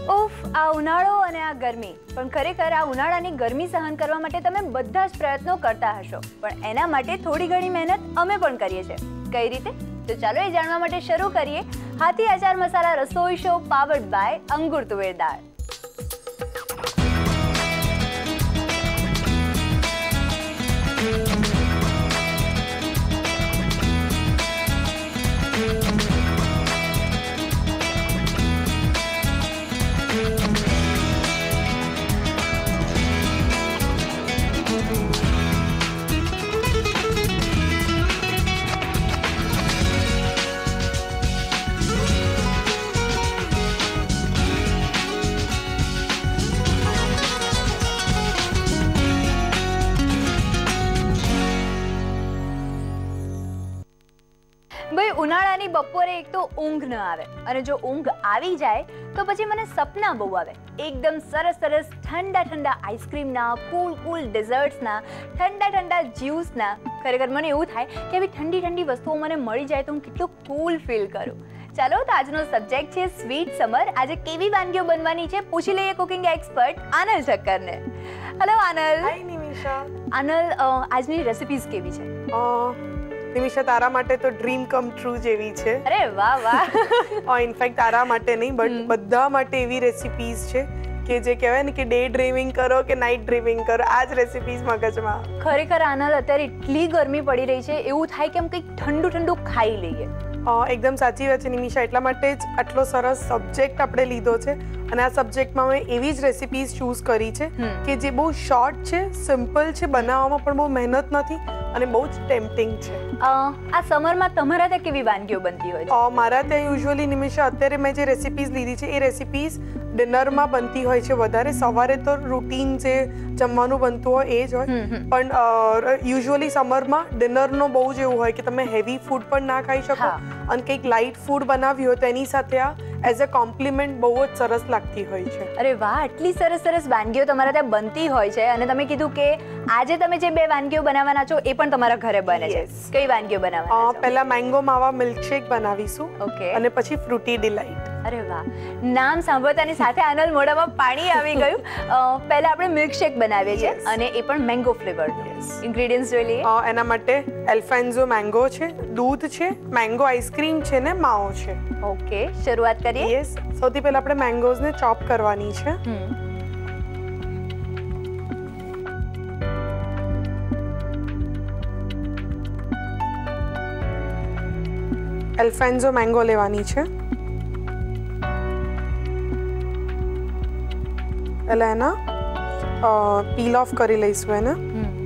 Of, આ ઉનાળો અને આ ગરમી, પણ ખરેખર આ ઉનાળાની ગરમી સહન કરવા માટે તમે બધા જ પ્રયત્નો કરતા હશો, પણ એના માટે થોડી ઘણી મહેનત અમે પણ કરીએ છીએ. કઈ રીતે? તો ચાલો એ જાણવા માટે શરૂ કરીએ હાથી આચાર મસાલા રસોઈ શો પાવર્ડ બાય અંગુર તુવેર દાળ. ભાઈ, ઉનાળાની બપોરે એક તો ઊંઘ ન આવે, અને જો ઊંઘ આવી જાય તો પછી મને સપના બહુ આવે. એકદમ સરસ સરસ ઠંડા ઠંડા આઈસ્ક્રીમના, કૂલ ડેઝર્ટ્સના, ઠંડા જ્યુસના. ખરેખર મને એવું થાય કે આવી ઠંડી ઠંડી વસ્તુઓ મને મળી જાય તો હું કેટલું કૂલ ફીલ કરું. ચાલો, તો આજનો સબ્જેક્ટ છે સ્વીટ સમર. આજે કેવી વાનગીઓ બનવાની છે પૂછી લઈએ કુકિંગ એક્સપર્ટ આનલ ઠક્કરને. હેલો આનલ. હાય નિમિષા. આનલ, આજની રેસિપીઝ કેવી છે? નિમિષા, તારા માટે તો ડ્રીમ કમ ટ્રુ જેવી છે. અરે વાહ વાહ. ઇનફેક્ટ તારા માટે નહીં, બટ બધા માટે એવી રેસિપીઝ છે કે જે કહેવાય ને કે ડે ડ્રીમિંગ કરો કે નાઇટ ડ્રીમિંગ કરો, આ જ રેસિપીઝ મગજમાં. ખરેખર આનલ, અત્યારે એટલી ગરમી પડી રહી છે, એવું થાય કે કંઈક ઠંડુ ખાઈ લઈએ. એકદમ સાચી વાત છે નિમિષા, એટલા માટે જ આટલો સરસ સબ્જેક્ટ આપણે લીધો છે, અને આ સબ્જેક્ટમાં મેં એવી જ રેસિપીઝ ચૂઝ કરી છે કે જે બહુ શોર્ટ છે, સિમ્પલ છે, બનાવવામાં પણ બહુ મહેનત નથી અને બહુ જ ટેમ્પટિંગ છે. આ સમરમાં તમારા ત્યાં કેવી વાનગીઓ બનતી હોય છે? મારા ત્યાં યુઝ્યુઅલી નિમિષા, અત્યારે મેં જે રેસિપીઝ લીધી છે એ રેસિપીઝ ડિનરમાં બનતી હોય છે વધારે. સવારે તો રૂટીન જે જમવાનું બનતું હોય એ જ હોય, પણ યુઝ્યુઅલી સમરમાં ડિનરનો બહુ જ એવું હોય કે તમે હેવી ફૂડ પણ ના ખાઈ શકો, અને કંઈક લાઇટ ફૂડ બનાવ્યું હોય તો એની સાથે આ એઝ અ કોમ્પ્લિમેન્ટ બહુ જ સરસ લાગતી હોય છે. અરે વાહ, આટલી સરસ સરસ વાનગીઓ તમારા ત્યાં બનતી હોય છે, અને તમે કીધું કે આજે તમે જે બે વાનગીઓ બનાવવાના છો એ પણ તમારા ઘરે બને છે. કઈ વાનગીઓ બનાવવાના છો? પહેલા મેંગો માવા મિલ્કશેક બનાવીશું, ઓકે, અને પછી ફ્રૂટી ડિલાઇટ. અરે વાહ, નામ સાંભળતાની સાથે આનલ મોઢામાં પાણી આવી ગયું. પહેલા આપણે મિલ્કશેક બનાવીએ છીએ, અને એ પણ મેંગો ફ્લેવર. ઇન્ગ્રેડિયન્ટ્સ જોઈ લઈએ. એના માટે એલ્ફેન્ઝો મેંગો છે, દૂધ છે, મેંગો આઈસ્ક્રીમ છે ને માવો છે. ઓકે, શરૂઆત કરીએ. યસ, સૌથી પહેલા આપણે મેંગોઝને ચોપ કરવાની છે. એલ્ફેન્ઝો મેંગો લેવાની છે. એટલે એના પીલ ઓફ કરી લઈશું એને.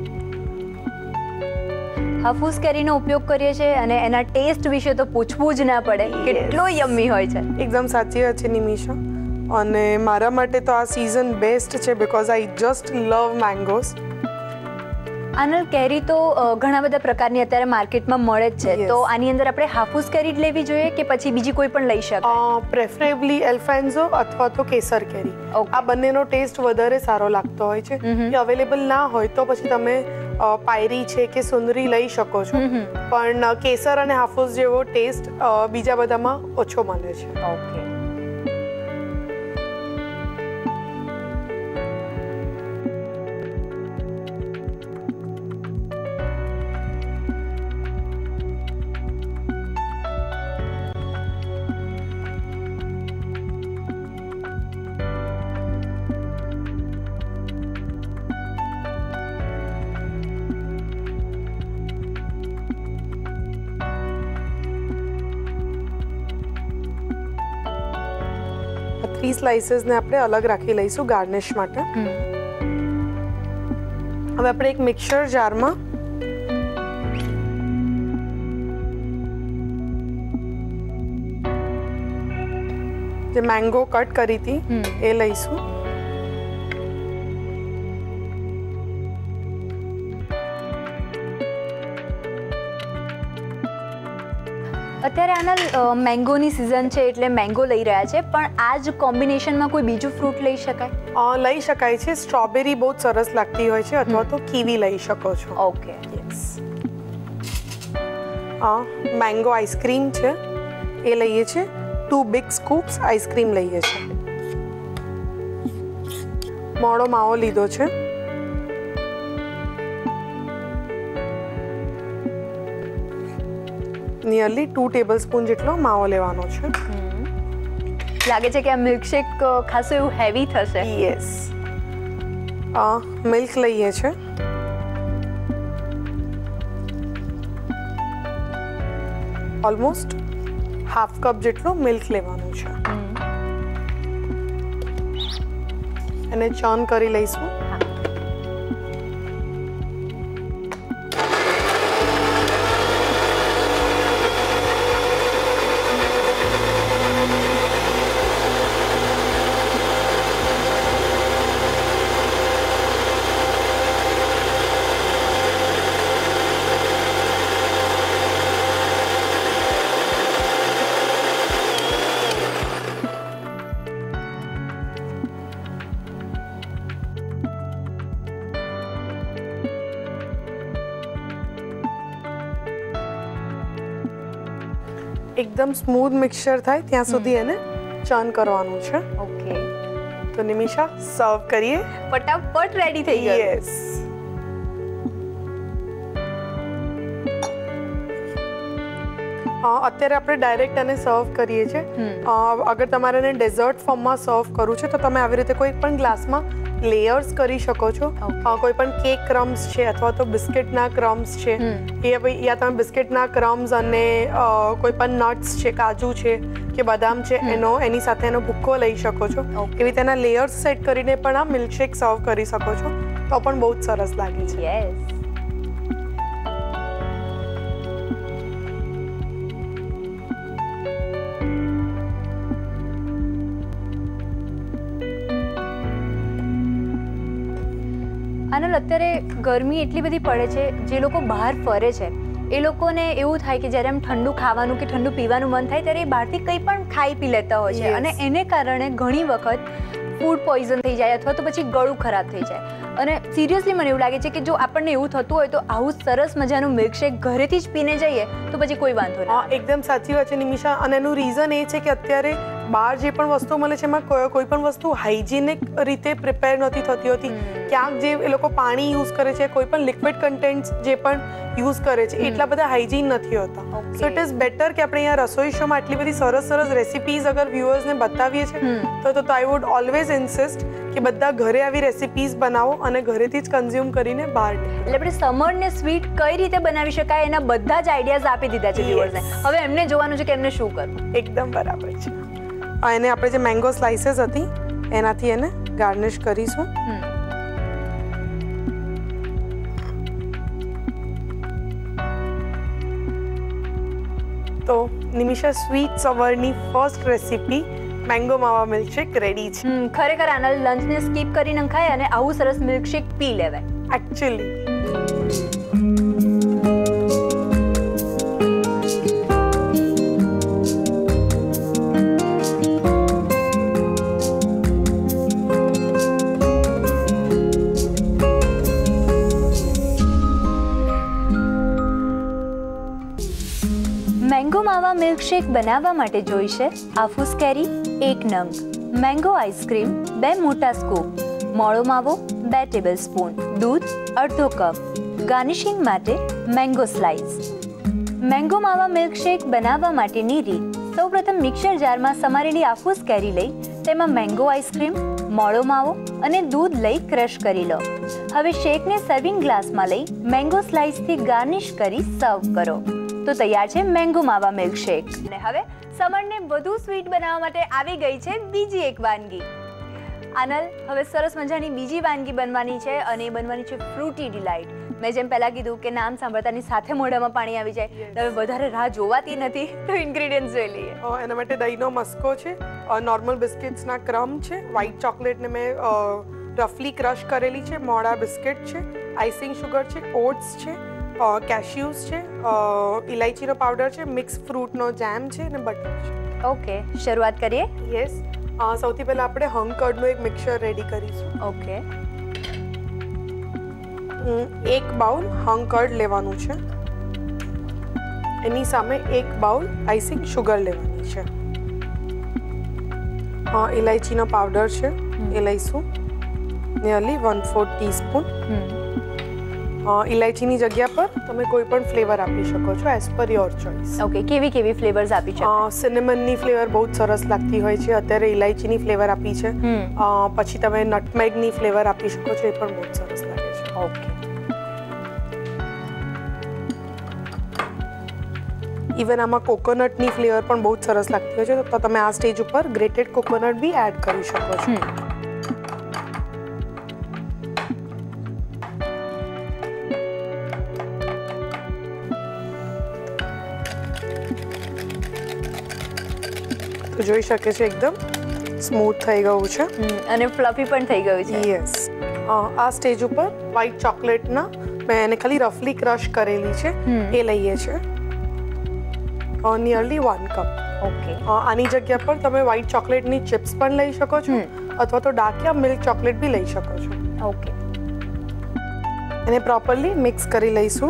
હાફૂસ કેરીનો ઉપયોગ કરીએ છીએ, અને એના ટેસ્ટ વિશે તો પૂછવું જ ના પડે, કેટલો યમ્મી હોય છે. એકદમ સાચી વાત છે નિમિષા, અને મારા માટે તો આ સીઝન બેસ્ટ છે because I just love mangoes. Anal, કેરી તો ઘણા બધા પ્રકારની અત્યારે માર્કેટમાં મળે જ છે, તો આની અંદર આપણે હાફૂસ કેરી જ લેવી જોઈએ કે પછી બીજી કોઈ પણ લઈ શકાય? પ્રેફરેબલી એલ્ફેન્ઝો અથવા તો કેસર કેરી. આ બંનેનો ટેસ્ટ વધારે સારો લાગતો હોય છે. એ અવેલેબલ ના હોય તો પછી તમે પાયરી છે કે સુંદરી લઈ શકો છો, પણ કેસર અને હાફૂસ જેવો ટેસ્ટ બીજા બધામાં ઓછો મળે છે. ઓકે, થ્રી સ્લાઇસીસને આપણે અલગ રાખી લઈશું ગાર્નિશ માટે. હવે આપણે એક મિક્સર જારમાં જે મેંગો કટ કરી હતી એ લઈશું. અત્યારે આનલ મેંગોની સિઝન છે એટલે મેંગો લઈ રહ્યા છે, પણ આ જ કોમ્બિનેશનમાં કોઈ બીજું ફ્રૂટ લઈ શકાય? લઈ શકાય છે. સ્ટ્રોબેરી બહુ જ સરસ લાગતી હોય છે, અથવા તો કીવી લઈ શકો છો. Okay, yes. મેંગો આઈસ્ક્રીમ છે એ લઈએ છીએ. 2 big scoops આઈસ્ક્રીમ લઈએ છીએ. મોળો માવો લીધો છે. નિયરલી 2 ટેબલસ્પૂન જેટલો માવો લેવાનો છે. લાગે છે કે આ મિલ્કશેક ખાસું એવું હેવી થશે. યસ. મિલ્ક લઈએ છે. ઓલમોસ્ટ હાફ કપ જેટલો મિલ્ક લેવાનું છે. એને ચર્ન કરી લઈશું. એકદમ સ્મૂથ મિક્સચર થાય ત્યાં સુધી એને ચર્ન કરવાનું છે. ઓકે. તો નિમિષા સર્વ કરીએ. ફટાફટ રેડી થઈ ગયું. યસ. અત્યારે આપણે ડાયરેક્ટ એને સર્વ કરીએ છીએ. અગર તમારે એને ડેઝર્ટ ફોર્મમાં સર્વ કરવું છે તો તમે આવી રીતે કોઈ પણ ગ્લાસમાં લેયર્સ કરી શકો છો. કોઈ પણ કેક ક્રમ્સ છે અથવા તો બિસ્કિટના ક્રમ્સ છે, યા તમે બિસ્કિટના ક્રમ્સ અને કોઈ પણ નટ્સ છે, કાજુ છે કે બદામ છે એની સાથે એનો ભૂક્કો લઈ શકો છો. એવી રીતે એના લેયર્સ સેટ કરીને પણ આ મિલ્કશેક સર્વ કરી શકો છો તો પણ બહુ જ સરસ લાગે છે. યસ. આનલ, અત્યારે ગરમી એટલી બધી પડે છે, જે લોકો બહાર ફરે છે એ લોકોને એવું થાય કે જ્યારે આમ ઠંડુ ખાવાનું કે ઠંડુ પીવાનું મન થાય ત્યારે એ બહારથી કંઈ પણ ખાઈ પી લેતા હોય છે અને એને કારણે ઘણી વખત ફૂડ પોઈઝન થઈ જાય અથવા તો પછી ગળું ખરાબ થઈ જાય. અને સિરિયસલી મને એવું લાગે છે કે જો આપણને એવું થતું હોય તો આવું સરસ મજાનું મિલ્કશેક ઘરેથી જ પીને જઈએ તો પછી કોઈ વાંધો નહીં. એકદમ સાચી વાત છે નિમિષા. અને એનું રીઝન એ છે કે અત્યારે બહાર જે પણ વસ્તુ મળે છે એમાં કોઈ પણ વસ્તુ હાઇજીનિક રીતે પ્રિપેર નથી થતી હોતી. ક્યાંક જે એ લોકો પાણી યુઝ કરે છે, કોઈ પણ લિક્વિડ કન્ટેન્ટ્સ જે પણ યુઝ કરે છે એટલા બધા હાઇજીન નથી હોતા. સો ઇટ ઇઝ બેટર કે આપણે અહીંયા રસોઈ શોમાં આટલી બધી સરસ સરસ રેસિપીઝ અગર વ્યુઅર્સને બતાવીએ છીએ તો આઈ વુડ ઓલવેઝ ઇન્સિસ્ટ કે બધા ઘરે આવી રેસિપીઝ બનાવો અને ઘરેથી જ કન્ઝ્યુમ કરીને બહાર. એટલે આપણે સમરને સ્વીટ કઈ રીતે બનાવી શકાય એના બધા જ આઈડિયાઝ આપી દીધા છે વ્યુઅર્સને. હવે એમને જોવાનું છે કે એમને શું કરવું. એકદમ બરાબર છે. એને આપણે જે મેંગો સ્લાઇસીસ હતી એનાથી એને ગાર્નિશ કરીશું. તો નિમિષા, સ્વીટ સવરની first recipe mango mawa milkshake ready છે. ખરેખર આનલ, લંચને સ્કીપ કરી નખાય અને આવું સરસ મિલ્કશેક પી લેવાય. એકચ્યુઅલી મેંગો માવા મિલ્કશેક બનાવવા માટે જોઈશે આફૂસ કેરી 1 નંગ, મેંગો આઈસ્ક્રીમ 2 મોટા સ્કૂપ, મોળો માવો 2 ટેબલસ્પૂન, દૂધ અડધો કપ, ગાર્નિશિંગ માટે mango slice. Mango mawa milkshake બનાવવા માટેની રીત: સૌપ્રથમ મિક્સર જારમાં સમારેલી આફૂસ કેરી લઈ તેમાં મેંગો આઈસ્ક્રીમ, મોળો માવો અને દૂધ લઈ ક્રશ કરી લો. હવે શેકને સર્વિંગ ગ્લાસમાં લઈ મેંગો સ્લાઇસથી ગાર્નિશ કરી સર્વ કરો. તો તૈયાર છે મેંગો માવા મિલ્કશેક. અને હવે સમરને વધુ સ્વીટ બનાવવા માટે આવી ગઈ છે બીજી એક વાનગી. આનલ, હવે સરસ મજાની બીજી વાનગી બનવાની છે અને એ બનવાની છે ફ્રૂટી ડિલાઇટ. મેં જેમ પહેલા કીધું કે નામ સાંભળતાની સાથે મોઢામાં પાણી આવી જાય. હવે વધારે રાહ જોવાતી નથી તો ઇન્ગ્રેડિયન્ટ્સ જોઈ લઈએ. એના માટે દહીંનો મસ્કો છે, નોર્મલ બિસ્કિટ્સના ક્રમ છે, વ્હાઇટ ચોકલેટને મેં રફલી ક્રશ કરેલી છે, મોળા બિસ્કિટ છે, આઇસિંગ શુગર છે, ઓટ્સ છે, કેશ્યુઝ છે, ઇલાયચીનો પાવડર છે, મિક્સ ફ્રૂટનો જેમ છે અને બટર છે. ઓકે, શરૂઆત કરીએ. યસ. સૌથી પહેલા આપણે હંગ કર્ડનું એક મિક્સચર રેડી કરીશું. ઓકે. 1 બાઉલ હંગ કર્ડ લેવાનું છે. એની સામે 1 બાઉલ આઇસિંગ શુગર લેવાની છે. ઇલાયચીનો પાવડર છે એ લઈશું. Nearly 1/4 teaspoon. ઇલાયચીની જગ્યા પર તમે કોઈ પણ ફ્લેવર આપી શકો છો as per your choice. Okay, કેવી ફ્લેવર્સ આપી શકો? સિનેમનની ફ્લેવર બહુ જ સરસ લાગતી હોય છે. અત્યારે ઇલાયચીની ફ્લેવર આપી છે. પછી તમે નટમેગની ફ્લેવર આપી શકો છો, એ પણ બહુ જ સરસ લાગે છે. ઓકે. ઇવન આમાં કોકોનટની ફ્લેવર પણ બહુ જ સરસ લાગતી હોય છે, તો તમે આ સ્ટેજ ઉપર ગ્રેટેડ કોકોનટ બી એડ કરી શકો છો. તો જોઈ શકે છે એકદમ સ્મૂથ થઈ ગયું છે અને ફ્લફી પણ થઈ ગયું છે. યસ. આ સ્ટેજ ઉપર વ્હાઈટ ચોકલેટના મેં એને ખાલી રફલી ક્રશ કરેલી છે એ લઈએ છીએ, નિયરલી 1 કપ. ઓકે. આની જગ્યા પર તમે વ્હાઈટ ચોકલેટની ચિપ્સ પણ લઈ શકો છો અથવા તો ડાર્ક યા મિલ્ક ચોકલેટ બી લઈ શકો છો. ઓકે. એને પ્રોપરલી મિક્સ કરી લઈશું.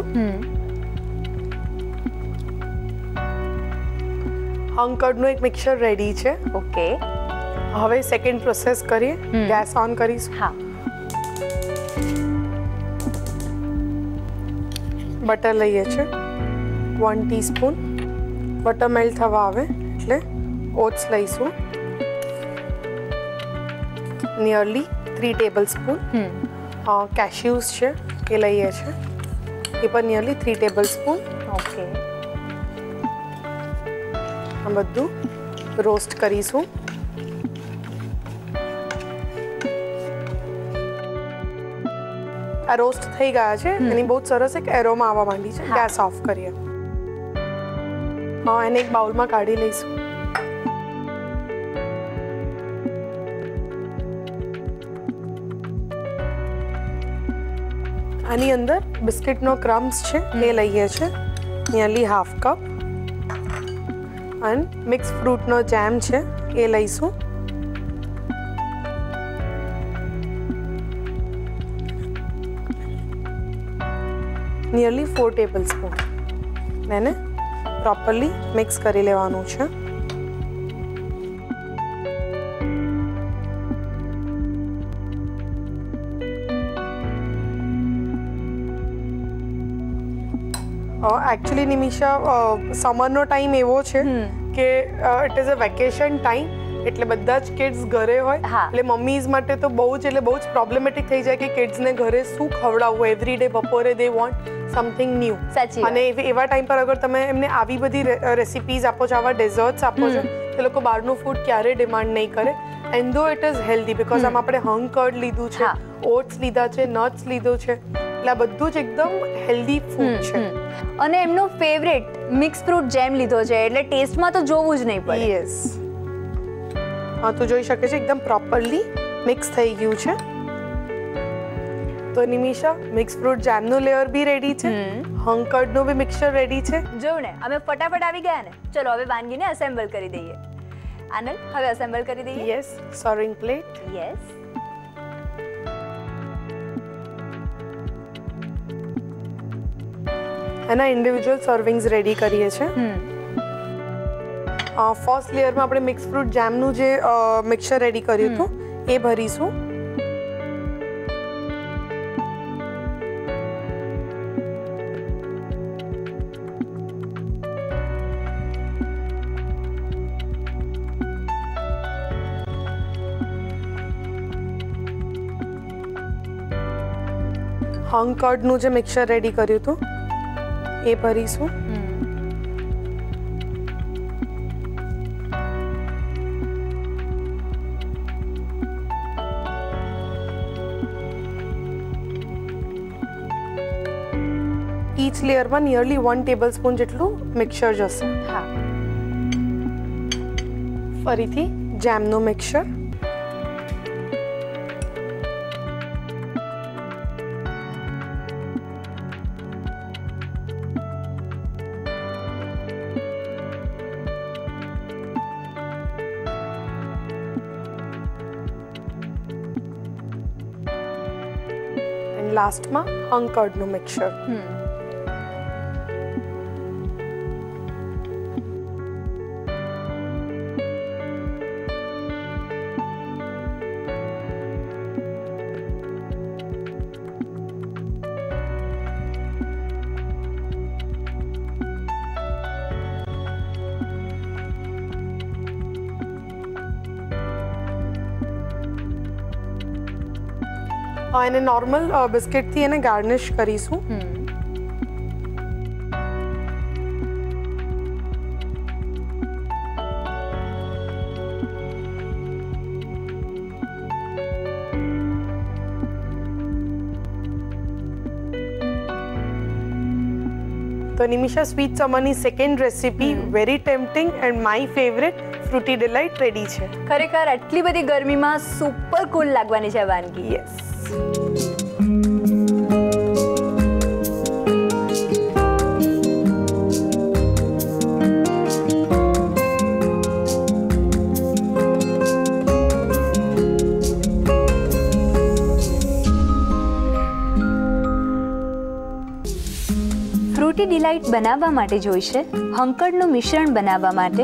હંકડનું એક મિક્સર રેડી છે. ઓકે. હવે સેકન્ડ પ્રોસેસ કરીએ. ગેસ ઓન કરીશું. હા. બટર લઈએ છે 1 ટીસ્પૂન. બટર મેલ્ટ થવા આવે એટલે ઓટ્સ લઈશું, નિયરલી 3 ટેબલ સ્પૂન. કેશ્યુઝ છે એ લઈએ છે, એ પણ નિયરલી 3 ટેબલ સ્પૂન. ઓકે. આ બધું રોસ્ટ કરીશું. આ રોસ્ટ થઈ ગયા છે, એની બહુ સરસ એક એરોમાં આવવા માંડી છે. ગેસ ઓફ કરીએ. એને એક બાઉલમાં કાઢી લઈશું. આની અંદર બિસ્કિટનો ક્રમ્સ છે એ લઈએ છે, નિયરલી 1/2 કપ. અને મિક્સ ફ્રૂટનો જેમ છે એ લઈશું. Nearly 4 tablespoon. એને પ્રોપરલી મિક્સ કરી લેવાનું છે. એકચ્યુઅલી નિમિષા, સમરનો ટાઈમ એવો છે કે it is a vacation time, એટલે બધા જ કિડ્સ ઘરે હોય, એટલે મમ્મીઝ માટે તો બહુ જ પ્રોબ્લેમેટિક થઈ જાય કે કિડ્સને ઘરે શું ખવડાવવું. એવરી ડે બપોરે દે વોન્ટ સમથિંગ ન્યૂ. અને એવા ટાઈમ પર અગર તમે એમને આવી બધી રેસિપીઝ આપો છો, આવા ડેઝર્ટ્સ આપો છો, તો લોકો બહારનું ફૂડ ક્યારે ડિમાન્ડ નહીં કરે. એન્ડ ધો ઇટ ઇઝ હેલ્ધી, બીકોઝ આમાં આપણે હંકર્ડ લીધું છે, ઓટ્સ લીધા છે, નટ્સ લીધું છે, એટલે આ બધું જ એકદમ હેલ્ધી ફૂડ છે. અને એમનું ફેવરેટ મિક્સ ફ્રૂટ જેમ લીધો છે, એટલે ટેસ્ટમાં તો જોવું જ નહીં પડે. યસ. હા, તો જોઈ શકે છે એકદમ પ્રોપરલી મિક્સ થઈ ગયું છે. તો નિમિષા, મિક્સ ફ્રૂટ જેમનું લેયર બી રેડી છે, હંકર્ડનું બી મિક્સચર રેડી છે. જોયું ને, અમે ફટાફટ આવી ગયા ને. ચલો હવે વાનગીને એસેમ્બલ કરી દઈએ. આનંદ, હવે એસેમ્બલ કરી દઈએ. યસ. Serving plate. યસ. એના ઇન્ડિવિજ્યુઅલ સર્વિંગ્સ રેડી કરીએ છીએ. ફર્સ્ટ લેયરમાં આપણે મિક્સ ફ્રૂટ જેમનું જે મિક્સચર રેડી કર્યું હતું એ ભરીશું. હંકર્ડનું જે મિક્સચર રેડી કર્યું હતું એ ભરીશું. ઈચ લેયરમાં નિયરલી 1 ટેબલ સ્પૂન જેટલું મિક્સચર જશે. ફરીથી જેમનું મિક્સચર. લાસ્ટમાં હંકર્ડનું મિક્સચર. એને નોર્મલ બિસ્કિટથી એને ગાર્નિશ કરીશું. તો નિમિષા, સ્વીટ સમરની second recipe very tempting and my favourite fruity delight ready છે. ખરેખર આટલી બધી ગરમીમાં સુપર કૂલ લાગવાની છે વાનગી. યસ. ફ્રૂટી ડિલાઇટ બનાવવા માટે જોઈશે હંકડનું મિશ્રણ બનાવવા માટે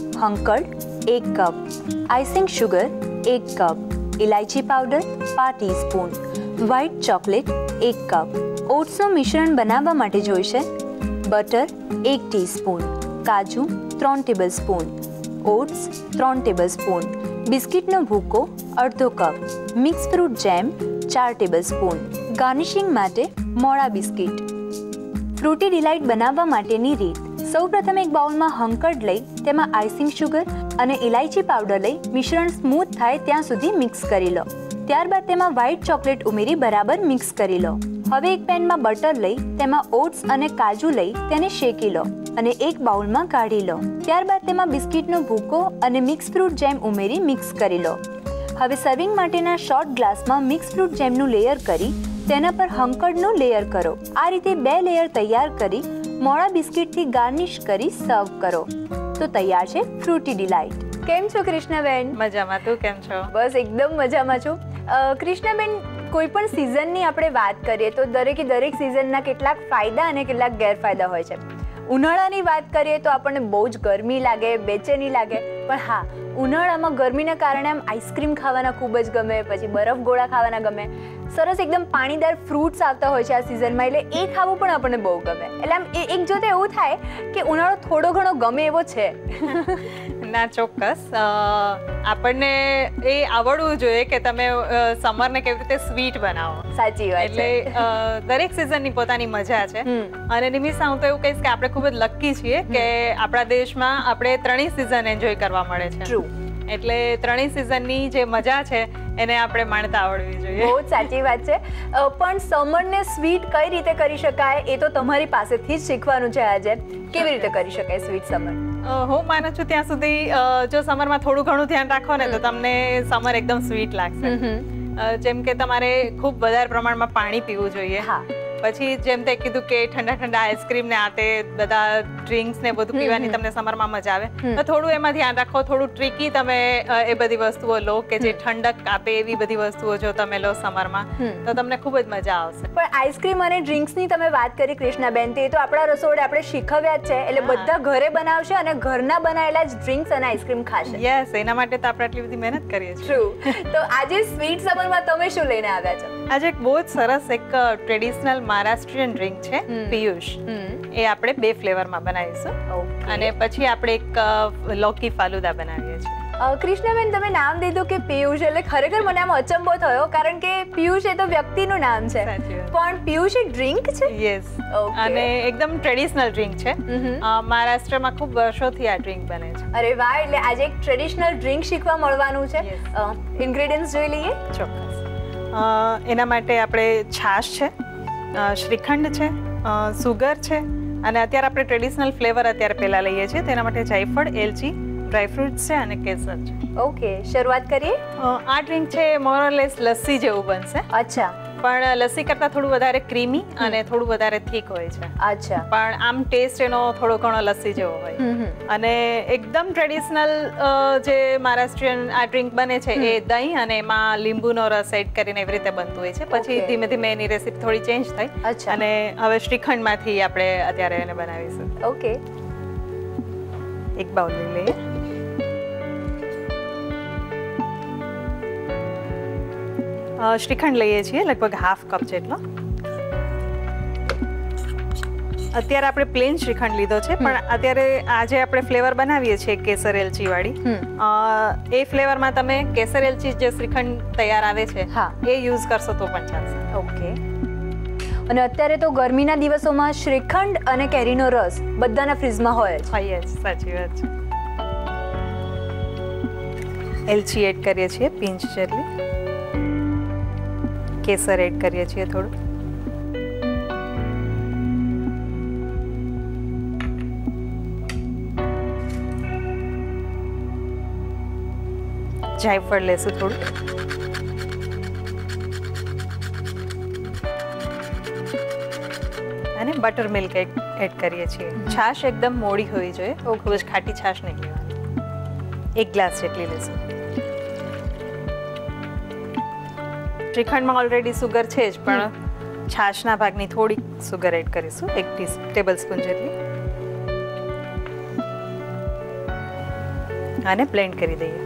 hung curd 1 cup, icing sugar 1 cup, ઇલાયચી powder 5 teaspoon, white chocolate 1 cup. ઓટ્સનું મિશ્રણ બનાવવા માટે જોઈશે બટર 1 ટીસ્પૂન, કાજુ 3 ટેબલસ્પૂન, ઓટ્સ 3 ટેબલસ્પૂન, બિસ્કિટનો ભૂકો અડધો કપ, મિક્સ ફ્રૂટ જેમ 4 ટેબલસ્પૂન. ગાર્નિશિંગ માટે મોળા બિસ્કિટ. ફ્રૂટી ડિલાઇટ બનાવવા માટેની રીત: સૌપ્રથમ એક બાઉલમાં હંકડ લઈ તેમાં આઈસિંગ શુગર અને ઇલાયચી પાવડર લઈ મિશ્રણ સ્મૂથ થાય ત્યાં સુધી મિક્સ કરી લો. ત્યારબાદ તેમાં વ્હાઇટ ચોકલેટ ઉમેરી બરાબર મિક્સ કરી લો. હવે એક પેનમાં બટર લઈ તેમાં ઓટ્સ અને કાજુ લઈ તેને શેકી લો અને એક બાઉલમાં કાઢી લો. ત્યારબાદ તેમાં બિસ્કિટનો ભૂકો અને મિક્સ ફ્રૂટ જેમ ઉમેરી મિક્સ કરી લો. હવે સર્વિંગ માટેના શોર્ટ ગ્લાસમાં મિક્સ ફ્રૂટ જેમનું લેયર કરી તેના પર હંકડનું લેયર કરો. આ રીતે 2 લેયર તૈયાર કરી મોળા બિસ્કિટથી ગાર્નિશ કરી સર્વ કરો. તો તૈયાર છે ફ્રૂટી ડિલાઇટ. કેમ છો કૃષ્ણાબેન? મજામાં. તું કેમ છો? બસ એકદમ મજામાં છું. કૃષ્ણાબેન, કોઈ પણ સિઝનની આપણે વાત કરીએ તો દરેક સિઝનના કેટલાક ફાયદા અને કેટલાક ગેરફાયદા હોય છે. ઉનાળાની વાત કરીએ તો આપણને બહુ જ ગરમી લાગે, બેચેની લાગે, પણ હા, ઉનાળામાં ગરમીના કારણે આમ આઈસ્ક્રીમ ખાવાના ખૂબ જ ગમે, પછી બરફ ગોળા ખાવાના ગમે. સરસ એકદમ પાણીદાર ફ્રૂટ્સ આવતા હોય છે આ સિઝનમાં, એટલે એ ખાવું પણ આપણને બહુ ગમે. એટલે આમ એક જોતે એવું થાય કે ઉનાળો થોડો ઘણો ગમે એવો છે. ના, ચોક્કસ. આપણને એ આવડવું જોઈએ કે તમે સમરને કેવી રીતે સ્વીટ બનાવો. સાચી વાત છે. એટલે દરેક સિઝનની પોતાની મજા છે. અને નિમિષા, હું તો એવું કહીશ કે આપણે ખૂબ જ લકી છીએ કે આપણા દેશમાં આપણે 3 સિઝન એન્જોય કરવા મળે છે. ટ્રુ. એટલે 3 સિઝનની જે મજા છે એને આપણે માણતા આવડવી જોઈએ. બહુ સાચી વાત છે. પણ સમરને સ્વીટ કઈ રીતે કરી શકાય એ તો તમારી પાસેથી જ શીખવાનું છે આજે. કેવી રીતે કરી શકાય સ્વીટ સમર? હું માનું છું ત્યાં સુધી જો સમરમાં થોડું ઘણું ધ્યાન રાખો ને તો તમને સમર એકદમ સ્વીટ લાગશે. જેમ કે તમારે ખૂબ વધારે પ્રમાણમાં પાણી પીવું જોઈએ. પછી જેમ તે કીધું કે ઠંડા આઈસ્ક્રીમ ને આતે બધા ડ્રિંક્સ ને બધું પીવાની તમને સમરમાં મજા આવે, તો થોડું એમાં ધ્યાન રાખો. થોડું ટ્રિકી તમે એ બધી વસ્તુઓ લો કે જે ઠંડક આપે એવી બધી વસ્તુઓ જો તમે લો સમરમાં તો તમને ખૂબ જ મજા આવશે. પણ આઈસ્ક્રીમ અને ડ્રિંક્સની તમે વાત કરી કૃષ્ણાબેન, તે તો આપણા રસોડે આપણે શીખવ્યા જ છે, એટલે બધા ઘરે બનાવશે અને ઘરના બનાવેલા જ ડ્રિંક્સ અને આઈસ્ક્રીમ ખાશે. યસ, એના માટે તો આપણે આટલી બધી મહેનત કરીએ છીએ. ટ્રુ. તો આજે સ્વીટ સમરમાં તમે શું લઈને આવ્યા છો? આજે એક બહુ જ સરસ એક ટ્રેડિશનલ મહારાષ્ટ્રીયન ડ્રિંક છે પિયુષ. એ આપણે 2 ફ્લેવરમાં બનાવીશું અને પછી આપણે એક લૌકી ફાલુદા બનાવીએ છીએ. કૃષ્ણાબેન, તમે નામ દીધું કે પિયુષ, એટલે ખરેખર મને આમ અચંબો થયો, કારણ કે પિયુષ એ તો વ્યક્તિનું નામ છે, પણ પિયુષ એ ડ્રિંક છે. યસ, અને એકદમ ટ્રેડિશનલ ડ્રિંક છે. મહારાષ્ટ્રમાં ખૂબ વર્ષોથી આ ડ્રિંક બને છે. અરે વાહ, એટલે આજે એક ટ્રેડિશનલ ડ્રિંક શીખવા મળવાનું છે. ઇન્ગ્રેડિયન્ટ્સ જોઈ લઈએ. ચોક્કસ. એના માટે આપણે છાશ છે, શ્રીખંડ છે, સુગર છે અને અત્યારે આપણે ટ્રેડિશનલ ફ્લેવર અત્યારે પહેલા લઈએ છીએ. તેના માટે જાયફળ, એલચી, ડ્રાયફ્રૂટ્સ છે અને કેસર છે. ઓકે, શરૂઆત કરીએ. આ ડ્રિંક છે મોર ઓર લેસ લસ્સી જેવું બનશે. અચ્છા. પણ લસ્સી કરતાં થોડું વધારે ક્રીમી અને થોડું વધારે થીક હોય છે. અચ્છા. પણ આમ ટેસ્ટ એનો થોડો ઘણો લસ્સી જેવો હોય. અને એકદમ ટ્રેડિશનલ જે મહારાષ્ટ્રીયન આ ડ્રિંક બને છે એ દહીં અને એમાં લીંબુનો રસ એડ કરીને એવી રીતે બનતું હોય છે. પછી ધીમે ધીમે એની રેસીપી થોડી ચેન્જ થઈ અને હવે શ્રીખંડમાંથી આપણે અત્યારે એને બનાવીશું. ઓકે, એક બાઉલ લઈ લઈએ. શ્રીખંડ લઈએ છીએ લગભગ 1/2 કપ જેટલો. અત્યારે આપણે પ્લેન શ્રીખંડ લીધો છે, પણ અત્યારે આજે આપણે ફ્લેવર બનાવીએ છીએ કેસર એલચી વાળી. એ ફ્લેવરમાં તમે કેસર એલચી જે શ્રીખંડ તૈયાર આવે છે એ યુઝ કરશો તો પણ ચાલશે. ઓકે. અને અત્યારે તો ગરમીના દિવસોમાં શ્રીખંડ અને કેરીનો રસ બધાના ફ્રીજમાં હોય જ. સાચી વાત છે. એલચી એડ કરીએ છીએ પિંચ જેટલી, કેસર એડ કરીએ છીએ થોડું, જાયફળ લેશું થોડું, અને બટરમિલ્ક એડ કરીએ છીએ. છાશ એકદમ મોડી હોવી જોઈએ, ખૂબ જ ખાટી છાશ નહીં લેવાની. 1 ગ્લાસ જેટલી લેશું. શ્રીખંડમાં ઓલરેડી સુગર છે જ, પણ છાશના ભાગની થોડી સુગર એડ કરીશું, 1 ટેબલ સ્પૂન જેટલી, અને બ્લેન્ડ કરી દઈએ.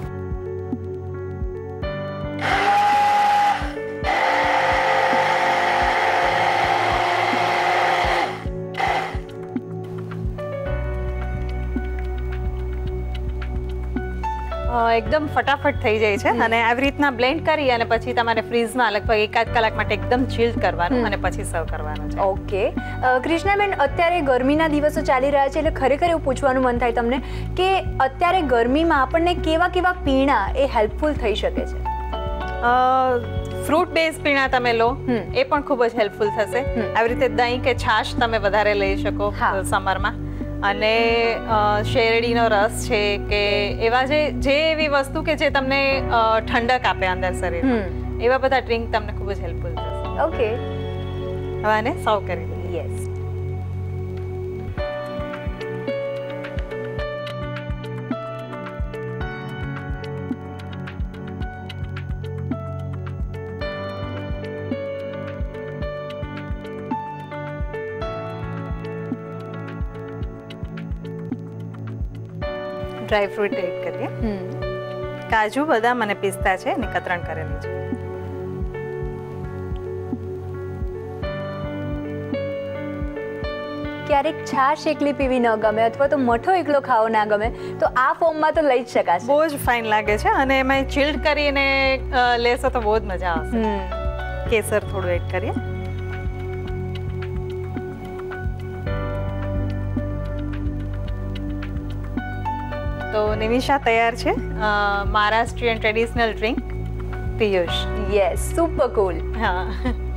એકદમ ફટાફટ થઈ જાય છે, અને આવી રીતના બ્લેન્ડ કરી અને પછી તમારે ફ્રીઝમાં લગભગ 1 કલાક માટે એકદમ ચિલ્ડ કરવાનું અને પછી સર્વ કરવાનું છે. ઓકે. કૃષ્ણાબેન, અત્યારે ગરમીના દિવસો ચાલી રહ્યા છે, એટલે ખરેખર એવું પૂછવાનું મન થાય તમને કે અત્યારે ગરમીમાં આપણને કેવા કેવા પીણા એ હેલ્પફુલ થઈ શકે છે? ફ્રૂટ બેઝ પીણા તમે લો એ પણ ખૂબ જ હેલ્પફુલ થશે. આવી રીતે દહીં કે છાશ તમે વધારે લઈ શકો સમરમાં, અને શેરડીનો રસ છે કે એવા જે એવી વસ્તુ કે જે તમને ઠંડક આપે અંદર શરીર, એવા બધા ડ્રિંક તમને ખૂબ જ હેલ્પફુલ થશે. ઓકે. હવે આને સર્વ કરી દઈએ. યસ. ડ્રાય ફ્રૂટ એડ કરીએ. કાજુ, બદામ અને પિસ્તા છે એની કતરણ કરેલી છે. ક્યારેક છાશ એકલી પીવી ન ગમે અથવા તો મઠો એકલો ખાવો ના ગમે તો આ ફોર્મમાં તો લઈ જ શકાશે. બહુ જ ફાઇન લાગે છે, અને એમાં ચિલ્ડ કરીને લેશો તો બહુ જ મજા આવશે. કેસર થોડું એડ કરીએ. તો નિમિષા, તૈયાર છે Maharashtrian traditional drink Piyush. Yes, super cool. હા.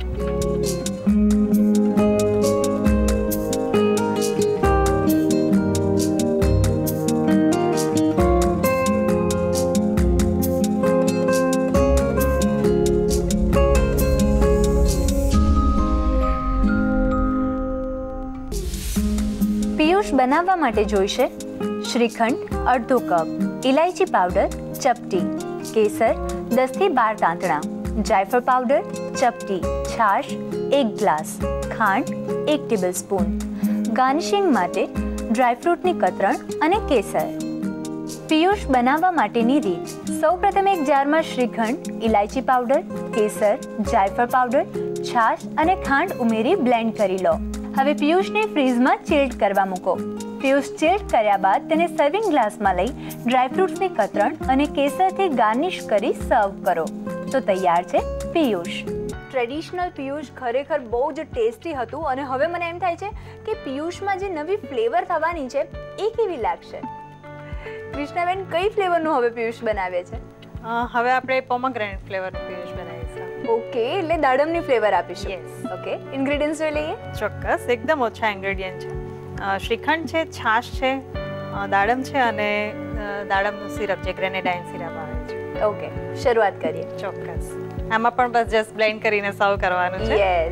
પિયુષ બનાવવા માટે જોઈશે શ્રીખંડ અડધો કપ, ઇલાયચી પાવડર ચપટી, કેસર 10 થી 12 તાંતણા, જાયફળ પાવડર ચપટી, છાશ 1 ગ્લાસ, ખાંડ 1 ટેબલસ્પૂન. ગાર્નિશિંગ માટે ડ્રાયફ્રૂટની કતરણ અને કેસર. પિયુષ બનાવવા માટેની રીત: સૌપ્રથમ એક જારમાં શ્રીખંડ, ઇલાયચી પાવડર, કેસર, જાયફળ પાવડર, છાશ અને ખાંડ ઉમેરી બ્લેન્ડ કરી લો. હવે પિયુષને ફ્રીઝમાં ચિલ્ડ કરવા મૂકો. પિયુષ ચિલ્ડ કર્યા બાદ તેને સર્વિંગ ગ્લાસમાં લઈ ડ્રાયફ્રૂટ્સની કતરણ અને કેસરથી ગાર્નિશ કરી સર્વ કરો. તો તૈયાર છે પિયુષ. ટ્રેડિશનલ પિયુષ ખરેખર બહુ જ ટેસ્ટી હતું, અને હવે મને એમ થાય છે કે પિયુષમાં જે નવી ફ્લેવર થવાની છે એ કેવી લાગશે? કૃષ્ણાબેન, કઈ ફ્લેવરનું હવે પિયુષ બનાવે છે? હવે આપણે પોમેગ્રેનેટ ફ્લેવરનું પિયુષ બનાવીશું. ઓકે, એટલે દાડમની ફ્લેવર આપીશું. યસ. ઓકે, ઇન્ગ્રેડિયન્ટ્સ જોઈ લઈએ. ચોક્કસ, એકદમ ઓછા ઇન્ગ્રેડિયન્ટ છે. શ્રીખંડ છે, છાશ છે, દાડમ છે, અને દાડમનું સિરપ જે ગ્રેનેડાઇન સિરપ આવે છે. ઓકે, શરૂઆત કરીએ. ચોક્કસ. આમાં પણ બસ જસ્ટ બ્લેન્ડ કરીને સર્વ કરવાનું છે. યસ.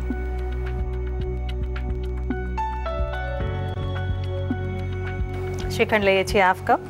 શ્રીખંડ લઈએ છીએ ½ કપ.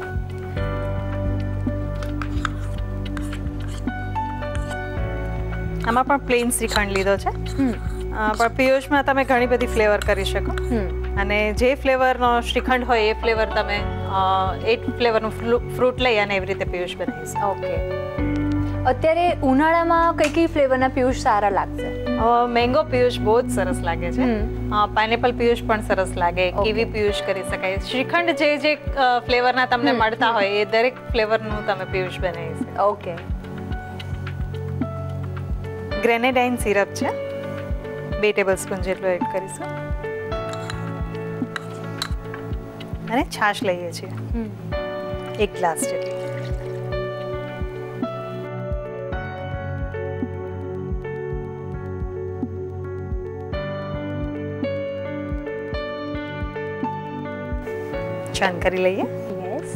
આમાં પણ પ્લેન શ્રીખંડ લીધો છે, પણ પિયુષમાં તમે ઘણી બધી ફ્લેવર કરી શકો, અને જે ફ્લેવરનો શ્રીખંડ હોય એ ફ્લેવર તમે એ ફ્લેવરનું ફ્રૂટ લઈ અને એવી રીતે પિયુષ બનાવીશ. ઓકે. અત્યારે ઉનાળામાં કઈ કઈ ફ્લેવરના પિયુષ સારા લાગશે? મેંગો પિયુષ બહુ જ સરસ લાગે છે. પાઇનેપલ પિયુષ પણ સરસ લાગે, કીવી પિયુષ કરી શકાય. શ્રીખંડ જે ફ્લેવરના તમને મળતા હોય એ દરેક ફ્લેવરનું તમે પિયુષ બનાવી શકો. ઓકે. ગ્રેનેડાઇન સિરપ છે, 2 ટેબલસ્પૂન જેટલો એડ કરીશું. અને છાશ લઈએ છીએ 1 ગ્લાસ જેટલી. છાન કરી લઈએ. યસ.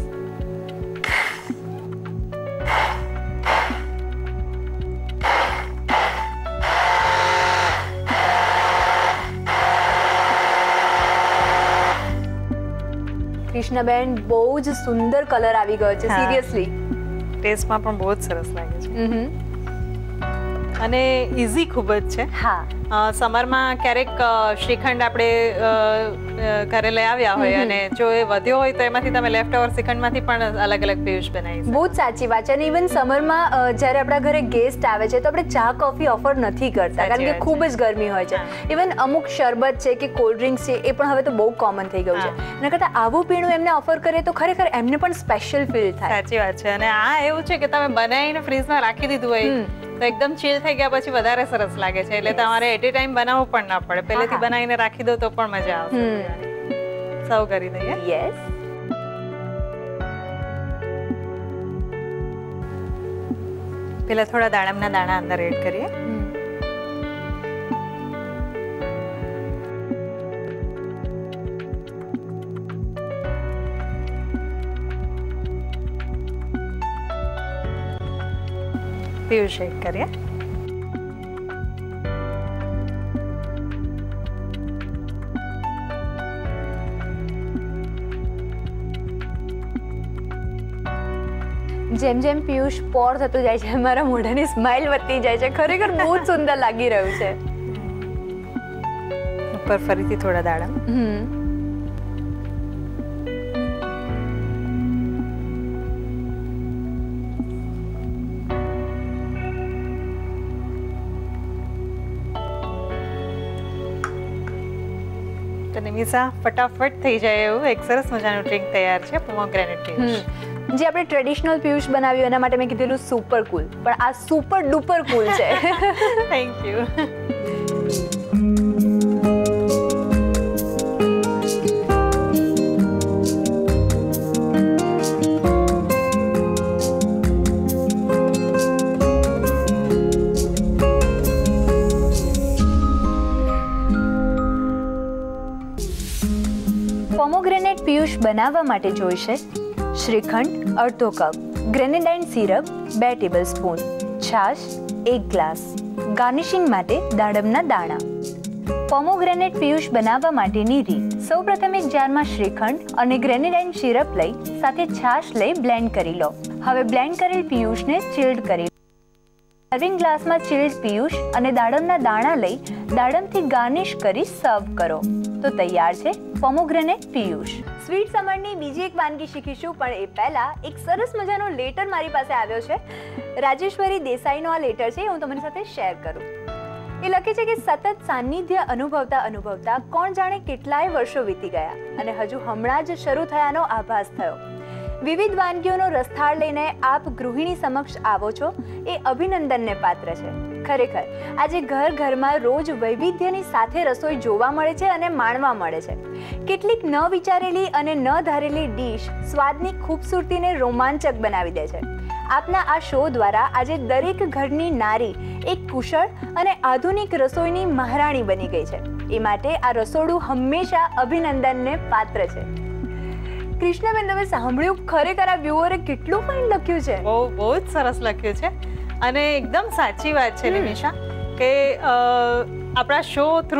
કૃષ્ણબેન, બહુ જ સુંદર કલર આવી ગયો છે. સિરિયસલી ટેસ્ટમાં પણ બહુ જ સરસ લાગે છે અને ઈઝી ખૂબ જ છે. હા. સમરમાં ક્યારેક શ્રીખંડ આપણે ઘરે લઈ આવ્યા હોય અને જો એ વધ્યો હોય તો એમાંથી તમે લેફ્ટ ઓવર શ્રીખંડમાંથી પણ અલગ અલગ પિયુષ બનાવી શકો. બહુ જ સાચી વાત છે. અને ઇવન સમરમાં જ્યારે આપણા ઘરે ગેસ્ટ આવે છે તો આપણે ચા કોફી ઓફર નથી કરતા કારણ કે ખૂબ જ ગરમી હોય છે. ઇવન અમુક શરબત છે કે કોલ્ડ ડ્રિંક્સ છે એ પણ હવે તો બહુ કોમન થઈ ગયું છે. એના કરતાં આવું પીણું એમને ઓફર કરીએ તો ખરેખર એમને પણ સ્પેશિયલ ફીલ થાય. સાચી વાત છે. અને આ એવું છે કે તમે બનાવીને ફ્રીજમાં રાખી દીધું હોય તો એકદમ ચીલ થઈ ગયા પછી વધારે સરસ લાગે છે. એટલે તમારે એટ એ ટાઈમ બનાવવું પણ ના પડે, પહેલેથી બનાવીને રાખી દો તો પણ મજા આવશે. સર્વ કરી દઈએ. યસ. પેલા થોડા દાડમના દાણા અંદર એડ કરીએ. પિયુષ એડ કરીએ. જેમ જેમ પિયુષ પોર થતું જાય છે મારા મોઢાની સ્માઇલ વધતી જાય છે. ખરેખર બહુ જ સુંદર લાગી રહ્યું છે. ઉપર ફરીથી થોડા દાડમ. તો નિમિષા, ફટાફટ થઈ જાય એવું એક સરસ મજાનું ડ્રિંક તૈયાર છે, પોમોગ્રેનેટ પિયુષ. જે આપણે ટ્રેડિશનલ પિયુષ બનાવ્યું એના માટે મેં કીધેલું સુપર કુલ, પણ આ સુપર ડુપર કુલ છે. Thank you. પોમોગ્રેનેટ પિયુષ બનાવવા માટે જોઈશે શ્રીખંડ અડધો કપ, ગ્રેનેડાઇન સિરપ 2 ટેબલસ્પૂન, છાશ 1 ગ્લાસ, ગાર્નિશિંગ માટે દાડમના દાણા. પોમોગ્રેનેટ પિયુષ બનાવવા માટેની રીત: સૌપ્રથમ એક જારમાં શ્રીખંડ અને ગ્રેનેડાઇન સિરપ લઈ સાથે છાશ લઈ બ્લેન્ડ કરી લો. હવે બ્લેન્ડ કરેલ પિયુષને ચિલ્ડ કરી લો. સર્વિંગ ગ્લાસમાં ચિલ્ડ પિયુષ અને દાડમના દાણા લઈ દાડમથી ગાર્નિશ કરી સર્વ કરો. તો તૈયાર છે પોમોગ્રેનેટ પિયુષ. સ્વીટ સમરની બીજી એક વાનગી શીખીશું, પણ એ પહેલા એક સરસ મજાનો લેટર મારી પાસે આવ્યો છે. રાજેશ્વરી દેસાઈનો આ લેટર છે, હું તમારી સાથે શેર કરું. એ લખે છે કે સતત સાનિધ્ય અનુભવતા અનુભવતા કોણ જાણે કેટલાય વર્ષો વીતી ગયા અને હજુ હમણાં જ શરૂ થયાનો આભાસ થયો. વિવિધ વાનગીઓનો રસથાળ લઈને આપ ગૃહિણી સમક્ષ આવો છો એ અભિનંદનને પાત્ર છે. ખરેખર આજે ઘર ઘરમાં રોજ વૈવિધ્યની સાથે રસોઈ જોવા મળે છે અને માણવા મળે છે. કેટલીક ન વિચારેલી અને ન ધારેલી ડીશ સ્વાદની ખૂબસૂરતીને રોમાંચક બનાવી દે છે. આપના આ શો દ્વારા આજે દરેક ઘરની નારી એક કુશળ અને આધુનિક રસોઈની મહારાણી બની ગઈ છે. એ માટે આ રસોડું હંમેશા અભિનંદનને પાત્ર છે. કૃષ્ણબેન, તમે સાંભળ્યું? ખરેખર આ વ્યુઅરે કેટલું ફાઇન લખ્યું છે. બહુ જ સરસ લખ્યું છે અને એકદમ સાચી વાત છે નિમિષા કે આપણા શો થ્રુ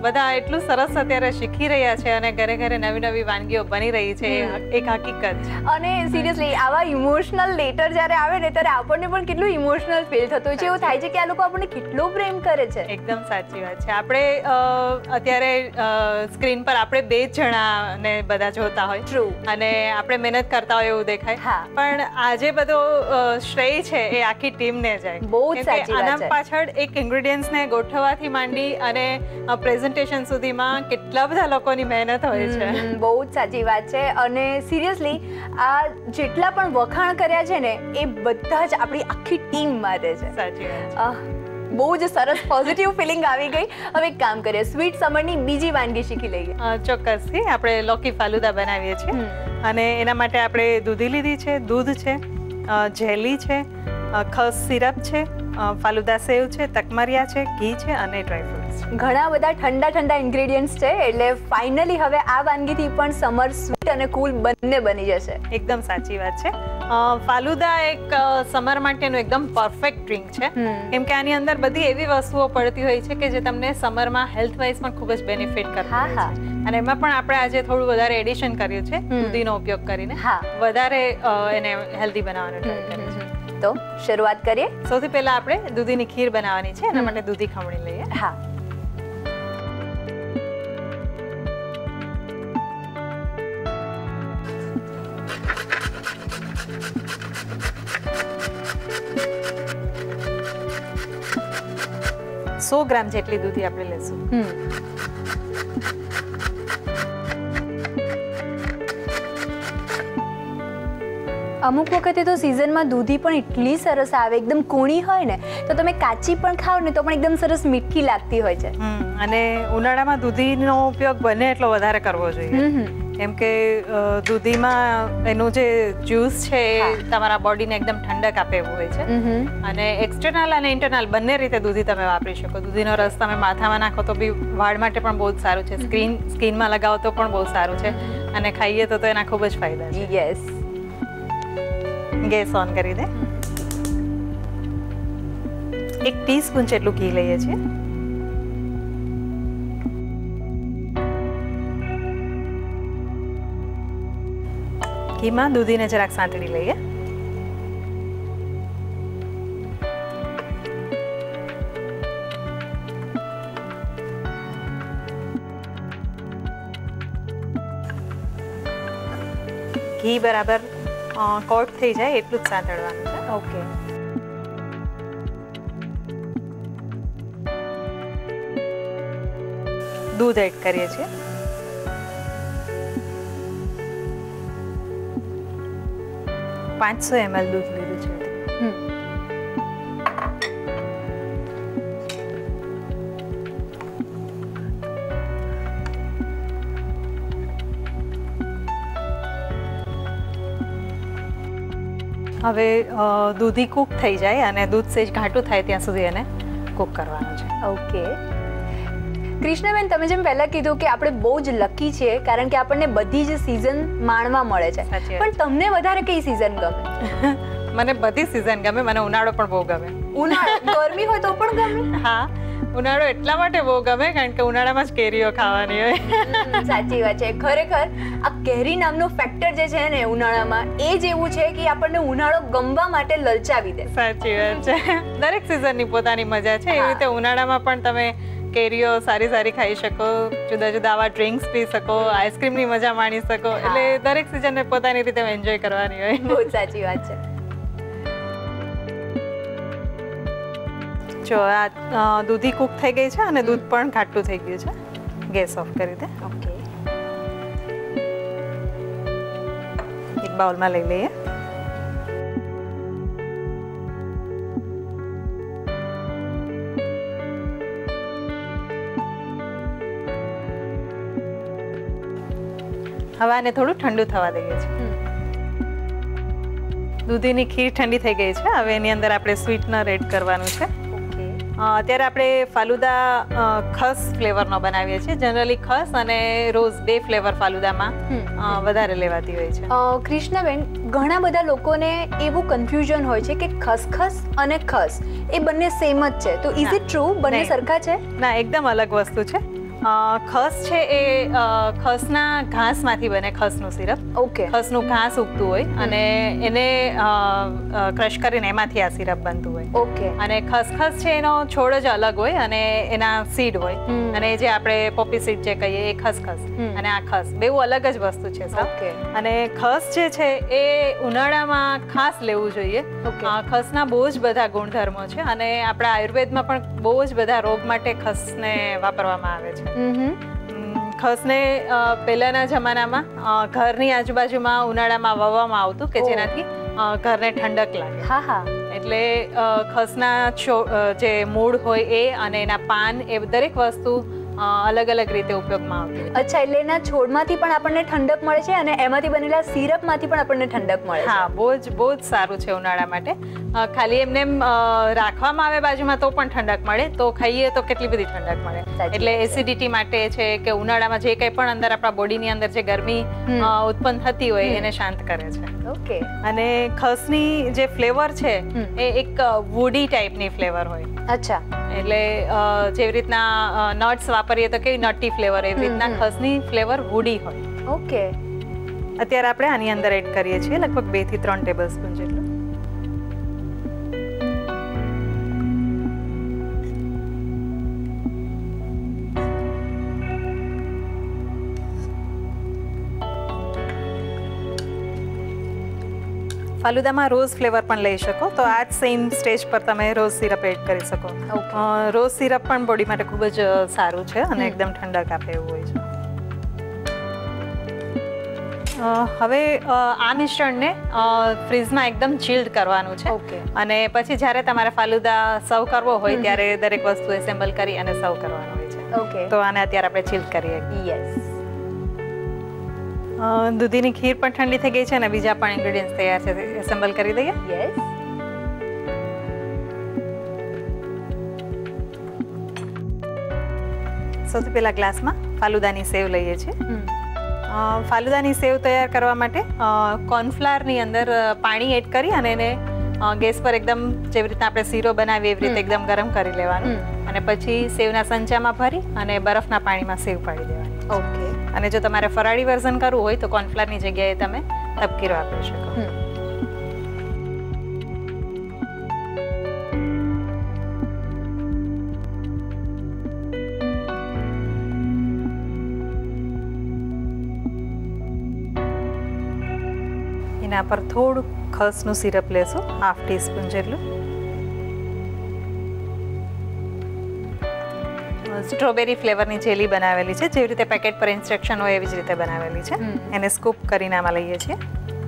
બધા એટલું સરસ અત્યારે શીખી રહ્યા છે અને ઘરે ઘરે નવી નવી વાનગીઓ બની રહી છે, એક હકીકત. અને સિરિયસલી આવા ઇમોશનલ લેટર જ્યારે આવે ને ત્યારે આપણને પણ કેટલું ઇમોશનલ ફીલ થતું હોય છે. એવું થાય છે કે આ લોકો આપણને કેટલો પ્રેમ કરે છે. એકદમ સાચી વાત છે. આપણે અત્યારે સ્ક્રીન પર આપણે 2 જણાને બધા જોતા હોય True. અને આપણે મહેનત કરતા હોય એવું દેખાય, હા. પણ આજે બધો શ્રેય છે એ આખી ટીમને જાય. બહુ જ સાચી વાત છે. આના પાછળ એક ઇન્ગ્રેડિયન્ટ્સને ગોઠવવાથી માંડી અને પ્રેઝન્ટેશન સુધીમાં કેટલા બધા લોકોની મહેનત હોય છે. બહુ જ સાચી વાત છે. અને સિરિયસલી આ જેટલા પણ વખાણ કર્યા છે ને એ બધા જ આપણી આખી ટીમ માટે છે. સાચી વાત. બહુ જ સરસ પોઝિટિવ ફિલિંગ આવી ગઈ. હવે એક કામ કરીએ, સ્વીટ સમરની બીજી વાનગી શીખી લઈએ. ચોક્કસથી. આપણે લૌકી ફાલુદા બનાવીએ છીએ અને એના માટે આપણે દૂધી લીધી છે, દૂધ છે, જેલી છે, ખસ સિરપ છે, ફાલુદા સેવ છે, તકમરિયા છે, ઘી છે અને ડ્રાયફ્રૂટ્સ છે. ઘણા બધા ઠંડા ઠંડા ઇન્ગ્રેડિયન્ટ્સ છે, એટલે ફાઇનલી હવે આ વાનગીથી પણ સમર સ્વીટ અને કૂલ બંને બની જશે. એકદમ સાચી વાત છે. ફાલુદા એક સમર માટેનું એકદમ પરફેક્ટ ડ્રિંક છે, કેમ કે આની અંદર બધી એવી વસ્તુઓ પડતી હોય છે કે જે તમને સમરમાં હેલ્થ વાઇઝ પણ ખૂબ જ બેનિફિટ કરતી હોય છે. અને એમાં પણ આપણે આજે થોડું વધારે એડિશન કર્યું છે દૂધીનો ઉપયોગ કરીને, વધારે એને હેલ્ધી બનાવવાનો ટ્રાય કર્યો છે. તો શરૂઆત કરીએ. સૌથી પહેલા આપણે દૂધીની ખીર બનાવવાની છે, એના માટે દૂધી ખમણી લઈએ. હા. સો ગ્રામ જેટલી દૂધી આપણે લેશું. અમુક વખતે તો સિઝનમાં દૂધી પણ એટલી સરસ આવે, એકદમ કૂણી હોય ને તો તમે કાચી પણ ખાઓ ને તો પણ એકદમ સરસ મીઠી લાગતી હોય છે. અને ઉનાળામાં દૂધીનો ઉપયોગ બને એટલો વધારે કરવો જોઈએ, કેમ કે દૂધીમાં એનું જે જ્યુસ છે એ તમારા બોડીને એકદમ ઠંડક આપે એવું હોય છે. અને એક્સટર્નલ અને ઇન્ટરનલ બંને રીતે દૂધી તમે વાપરી શકો. દૂધીનો રસ તમે માથામાં નાખો તો બી વાળ માટે પણ બહુ જ સારું છે, સ્કિનમાં લગાવો તો પણ બહુ સારું છે, અને ખાઈએ તો એના ખૂબ જ ફાયદા છે. યસ. ગેસ ઓન કરી દે. 1 ટીસ્પૂન જેટલું ઘી લઈએ છીએ. ઘીમાં દૂધીને જરાક સાંતળી લઈએ. ઘી બરાબર કોટ થઈ જાય એટલું જ સાંતળવાનું છે. ઓકે. દૂધ એડ કરીએ છીએ. $500 ml દૂધ લીધું છે. હવે દૂધી કૂક થઈ જાય અને દૂધ સેજ ઘાટું થાય ત્યાં સુધી એને કૂક કરવાનું છે. ઓકે. કૃષ્ણબેન, તમે જેમ પહેલા કીધું કે આપણે બહુ જ લકી છીએ કારણ કે આપણને બધી જ સિઝન માણવા મળે છે, પણ તમને વધારે કઈ સિઝન ગમે? મને બધી સિઝન ગમે. મને ઉનાળો પણ બહુ ગમે. ઉનાળો ગરમી હોય તો પણ ગમે? હા, ઉનાળો એટલા માટે બહુ ગમે કારણ કે ઉનાળામાં જ કેરીઓ ખાવાની હોય. સાચી વાત છે. ખરેખર આ કેરી નામનો ફેક્ટર જે છે ને ઉનાળામાં એ જ એવું છે કે આપણને ઉનાળો ગમવા માટે લલચાવી દે. સાચી વાત છે. દરેક સિઝનની પોતાની મજા છે. એવી રીતે ઉનાળામાં પણ તમે કેરીઓ સારી સારી ખાઈ શકો, જુદા જુદા આવા ડ્રિંક્સ પી શકો, આઈસ્ક્રીમની મજા માણી શકો. એટલે દરેક સિઝનને પોતાની રીતે એન્જોય કરવાની હોય. બહુ સાચી વાત છે. જો આ દૂધી કૂક થઈ ગઈ છે અને દૂધ પણ ઘાટું થઈ ગયું છે. ગેસ ઓફ કરી દે. ઓકે. એક બાઉલમાં લઈ લઈએ. હવે આને થોડું ઠંડુ થવા દઈએ છીએ. દૂધીની ખીર ઠંડી થઈ ગઈ છે. હવે એની અંદર આપણે સ્વીટનર એડ કરવાનું છે. અત્યારે આપણે ફાલુદા ખસ ફ્લેવરનો બનાવીએ છીએ. જનરલી ખસ અને રોઝ 2 ફ્લેવર ફાલુદામાં વધારે લેવાતી હોય છે. કૃષ્ણબેન, ઘણા બધા લોકોને એવું કન્ફ્યુઝન હોય છે કે ખસખસ અને ખસ એ બંને સેમ જ છે, તો ઇઝ ઇટ ટ્રુ? બંને સરખા છે? ના, એકદમ અલગ વસ્તુ છે. ખસ છે એ ખસના ઘાસમાંથી બને, ખસનું સિરપ. ઓકે. ખસનું ઘાસ ઉગતું હોય અને એને ક્રશ કરીને એમાંથી આ સિરપ બનતું હોય. ઓકે. અને ખસખસ છે એનો છોડ જ અલગ હોય અને એના સીડ હોય, અને જે આપણે પોપી સીડ જે કહીએ એ ખસખસ અને આ ખસ બેઉ અલગ જ વસ્તુ છે. ઓકે. અને ખસ જે છે એ ઉનાળામાં ખાસ લેવું જોઈએ. ખસના બહુ જ બધા ગુણધર્મો છે અને આપણા આયુર્વેદમાં પણ બહુ જ બધા રોગ માટે ખસને વાપરવામાં આવે છે. ખસને પહેલાના જમાનામાં ઘરની આજુબાજુમાં ઉનાળામાં વાવવામાં આવતું કે જેનાથી ઘરને ઠંડક લાગે. હા હા. એટલે ખસના જે મૂળ હોય એ અને એના પાન એ દરેક વસ્તુ અલગ અલગ રીતે ઉપયોગમાં આવતી. અચ્છા, એટલે એના છોડમાંથી પણ આપણને ઠંડક મળે છે અને એમાંથી બનેલા સિરપમાંથી પણ આપણને ઠંડક મળે છે. હા, બહુ જ સારું છે ઉનાળા માટે. ખાલી એમને રાખવામાં આવે બાજુમાં તો પણ ઠંડક મળે, તો ખાઈએ તો કેટલી બધી ઠંડક મળે. એટલે એસિડિટી માટે છે કે ઉનાળામાં જે કંઈ પણ અંદર આપણા બોડીની અંદર જે ગરમી ઉત્પન્ન થતી હોય એને શાંત કરે છે. ઓકે. અને ખસની જે ફ્લેવર છે એ એક વુડી ટાઈપની ફ્લેવર હોય. અચ્છા. એટલે જેવી રીતના નટ્સ વાપરીએ તો કેવી નટી ફ્લેવર, એવી રીતના ખસની ફ્લેવર વુડી હોય. ઓકે. અત્યારે આપણે આની અંદર એડ કરીએ છીએ લગભગ 2 થી 3 ટેબલસ્પૂન જેટલું. ફાલુદામાં રોઝ ફ્લેવર પણ લઈ શકો તો આ જ સેમ સ્ટેજ પર તમે રોઝ સિરપ એડ કરી શકો. રોઝ સિરપ પણ બોડી માટે ખૂબ જ સારું છે અને એકદમ ઠંડક આપે એવું હોય છે. હવે આ મિશ્રણને ફ્રીઝમાં એકદમ ચિલ્ડ કરવાનું છે. અને પછી જ્યારે તમારે ફાલુદા સર્વ કરવો હોય ત્યારે દરેક વસ્તુ એસેમ્બલ કરી અને સર્વ કરવાનું હોય છે. ઓકે. તો આને અત્યારે આપણે ચિલ્ડ કરીએ. યસ. દૂધીની ખીર પણ ઠંડી થઈ ગઈ છે અને બીજા પણ ઇન્ગ્રેડિયન્ટ્સ તૈયાર છે, એસેમ્બલ કરી દઈએ. યસ. સૌથી પહેલા ગ્લાસમાં ફાલુદાની સેવ લઈએ છીએ. ફાલુદાની સેવ તૈયાર કરવા માટે કોર્નફ્લાવરની અંદર પાણી એડ કરી અને એને ગેસ પર એકદમ જેવી રીતના આપણે શીરો બનાવીએ એવી રીતે એકદમ ગરમ કરી લેવાનું અને પછી સેવના સંચામાં ભરી અને બરફના પાણીમાં સેવ પાડી દેવાની. ઓકે. અને જો તમારે ફરાળી વર્ઝન કરવું હોય તો કોર્નફ્લાવરની જગ્યાએ તમે તપકીરો વાપરી શકો. એના પર થોડું ખસનું સિરપ લેશું, 1/2 ટીસ્પૂન જેટલું. સ્ટ્રોબેરી ફ્લેવરની જેલી બનાવેલી છે, જેવી રીતે પેકેટ પર ઇન્સ્ટ્રક્શન હોય એવી જ રીતે બનાવેલી છે. એને સ્કૂપ કરીને આમાં લઈએ છીએ.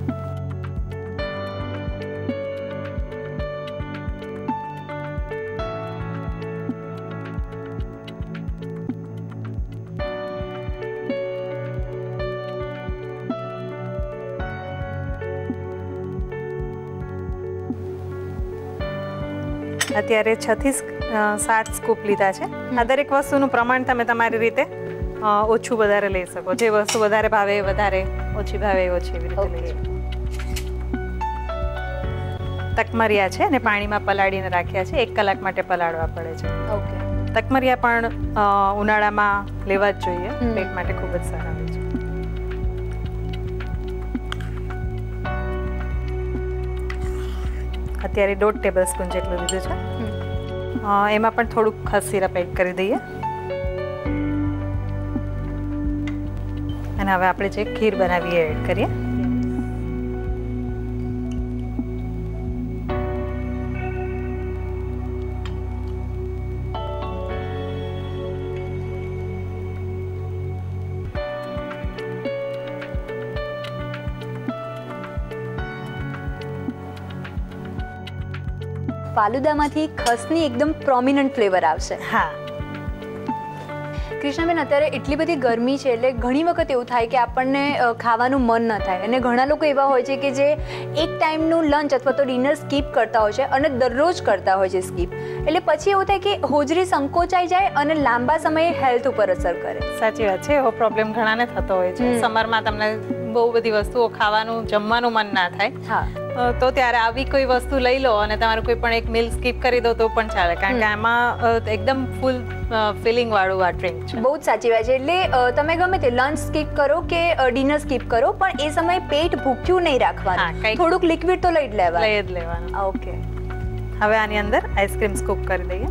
અત્યારે 6 થી 7 સ્કૂપ લીધા છે. આ દરેક વસ્તુનું પ્રમાણ તમે તમારી રીતે ઓછું વધારે લઈ શકો. જે વસ્તુ વધારે ભાવે વધારે, ઓછી ભાવે ઓછી, એવી રીતે લઈ શકો. તકમરિયા છે અને પાણીમાં પલાળીને રાખ્યા છે, 1 કલાક માટે પલાળવા પડે છે. ઓકે. તકમરિયા પણ ઉનાળામાં લેવા જ જોઈએ, પેટ માટે ખૂબ જ સારા હોય છે. અત્યારે 1.5 ટેબલસ્પૂન જેટલું લીધું છે. એમાં પણ થોડુંક ખસ સિરપ એડ કરી દઈએ. અને હવે આપણે જે ખીર બનાવીએ એડ કરીએ. ફાલુદામાંથી ખસની એકદમ પ્રોમિનન્ટ ફ્લેવર આવશે. હા. કૃષ્ણાબેન, અત્યારે એટલી બધી ગરમી છે એટલે ઘણી વખત એવું થાય કે આપણને ખાવાનું મન ન થાય અને ઘણા લોકો એવા હોય છે કે જે એક ટાઈમનું લંચ અથવા તો ડિનર સ્કીપ કરતા હોય છે અને દરરોજ કરતા હોય છે સ્કીપ. એટલે પછી એવું થાય કે હોજરી સંકોચાઈ જાય અને લાંબા સમયે હેલ્થ ઉપર અસર કરે. સાચી વાત છે, એવો પ્રોબ્લેમ ઘણાને થતો હોય છે. સમરમાં તમને બહુ બધી વસ્તુઓ ખાવાનું, જમવાનું મન ના થાય. હા. તો ત્યારે આવી કોઈ વસ્તુ લઈ લો અને તમારું કોઈ પણ એક મીલ સ્કીપ કરી દો તો પણ ચાલે, કારણ કે આમાં એકદમ ફૂલ ફિલિંગ વાળું આ ડ્રિંક છે. બહુ જ સાચી વાત છે. એટલે તમે ગમે તે લંચ સ્કીપ કરો કે ડિનર સ્કીપ કરો, પણ એ સમયે પેટ ભૂખ્યું નહીં રાખવાનું, થોડુંક લિક્વિડ તો લઈ જ લેવાનું. ઓકે, હવે આની અંદર આઈસ્ક્રીમ સ્કૂપ કરી દઈએ.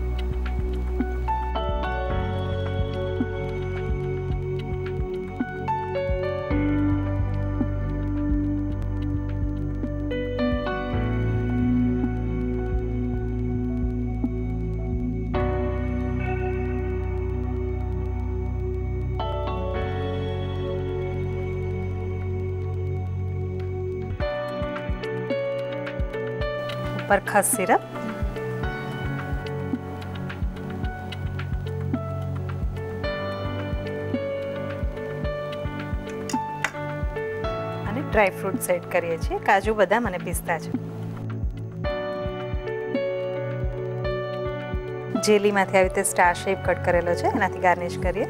ઉપર ખસ સિરપ, અને ડ્રાય ફ્રૂટ એડ કરીએ છીએ, કાજુ, બદામ અને પિસ્તા છે. જેલીમાંથી આવી રીતે સ્ટાર શેપ કટ કરેલો છે, એનાથી ગાર્નિશ કરીએ.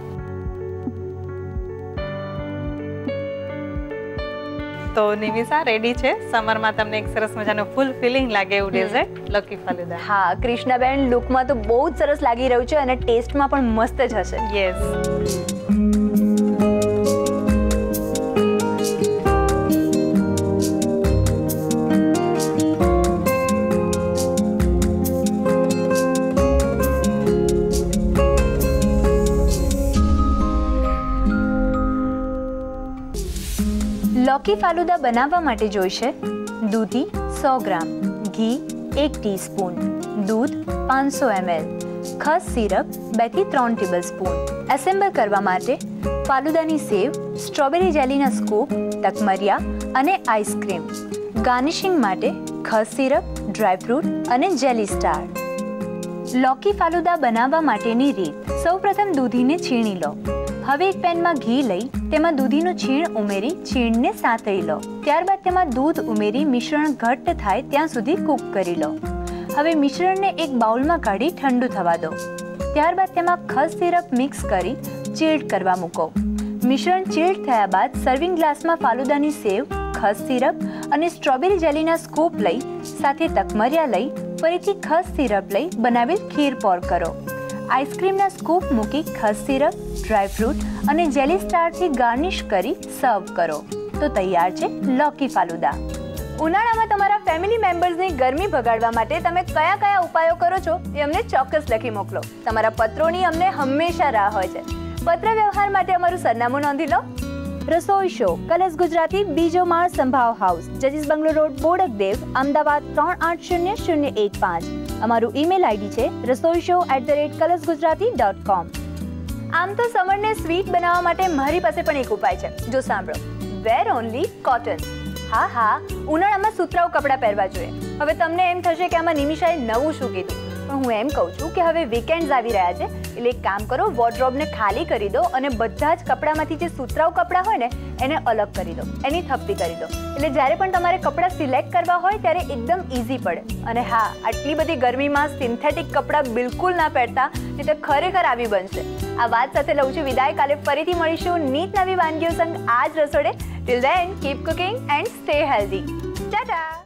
તો નિમિષા રેડી છે સમરમાં તમને એક સરસ મજાનો ફૂલ ફિલિંગ લાગે એવું ડેઝર્ટ લકી ફાલુદા. હા કૃષ્ણાબેન, લુકમાં તો બહુ જ સરસ લાગી રહ્યું છે અને ટેસ્ટમાં પણ મસ્ત જ હશે. યસ. લૌકી ફાલુદા બનાવવા માટે જોઈશે દૂધી 100 ગ્રામ, ઘી 1 ટીસ્પૂન, દૂધ 500 ml, ખસ સિરપ 2 થી 3 ટેબલસ્પૂન. એસેમ્બલ કરવા માટે ફાલુદાની સેવ, સ્ટ્રોબેરી જેલીના સ્કૂપ, તકમરિયા અને આઈસ્ક્રીમ. ગાર્નિશિંગ માટે ખસ સિરપ, ડ્રાયફ્રૂટ અને જેલી સ્ટાર. લૌકી ફાલુદા બનાવવા માટેની રીત: સૌપ્રથમ દૂધીને છીણી લો. હવે એક પેનમાં ઘી લઈ તેમાં દૂધીનું છીણ ઉમેરી છીણને સાતળી લો. ત્યારબાદ તેમાં દૂધ ઉમેરી મિશ્રણ ઘટ્ટ થાય ત્યાં સુધી કૂક કરી લો. હવે મિશ્રણને એક બાઉલમાં કાઢી ઠંડુ થવા દો. ત્યારબાદ તેમાં ખસ સિરપ મિક્સ કરી ચિલ્ડ કરવા મૂકો. મિશ્રણ ચિલ્ડ થયા બાદ સર્વિંગ ગ્લાસમાં ફાલુદાની સેવ, ખસ સિરપ અને સ્ટ્રોબેરી જેલીના સ્કૂપ લઈ સાથે તકમરિયા લઈ ફરીથી ખસ સિરપ લઈ બનાવેલ ખીર પોર કરો. આઈસ્ક્રીમના સ્કૂપ મૂકી ખસ સિરપ, ડ્રાયફ્રૂટ અને જેલી સ્ટારથી ગાર્નિશ કરી સર્વ કરો. તો તૈયાર છે લૌકી ફાલુદા. ઉનાળામાં તમારા ફેમિલી મેમ્બર્સની ગરમી ભગાડવા માટે તમે કયા કયા ઉપાયો કરો છો એ અમને ચોક્કસ લખી મોકલો. તમારા પત્રોની અમને હંમેશા રાહ હોય છે. પત્ર વ્યવહાર માટે અમારું સરનામું નોંધી લો: રસોઈ શો, કલર્સ ગુજરાતી, બીજો માળ, સંભાવ હાઉસ, જજીસ બંગલો રોડ, બોડકદેવ, અમદાવાદ 380015. અમારું ઈમેલ આઈડી છે rasoishow@colorsgujarati.com. આમ તો સમરને સ્વીટ બનાવવા માટે મારી પાસે પણ એક ઉપાય છે. જો સાંભળો: વેર ઓનલી કોટન. હા, ઉનાળામાં સુતરાઉ કપડાં પહેરવા જોઈએ. હવે તમને એમ થશે કે આમાં નિમિષાએ નવું શું કીધું, પણ હું એમ કહું છું કે હવે વીકેન્ડ્સ આવી રહ્યા છે, એટલે એક કામ કરો, વોર્ડરોબને ખાલી કરી દો અને બધા જ કપડામાંથી જે સુતરાઉ કપડાં હોય ને એને અલગ કરી દો, એની થપ્પી કરી દો. એટલે જ્યારે પણ તમારે કપડાં સિલેક્ટ કરવા હોય ત્યારે એકદમ ઇઝી પડે. અને હા, આટલી બધી ગરમીમાં સિન્થેટિક કપડાં બિલકુલ ના પહેરતા, નહીં તો ખરેખર આવી બનશે. આ વાત સાથે લઉં છું વિદાય. કાલે ફરીથી મળીશું નીત નવી વાનગીઓ સંગ આ જ રસોડે. Till then keep cooking and stay healthy. Tata.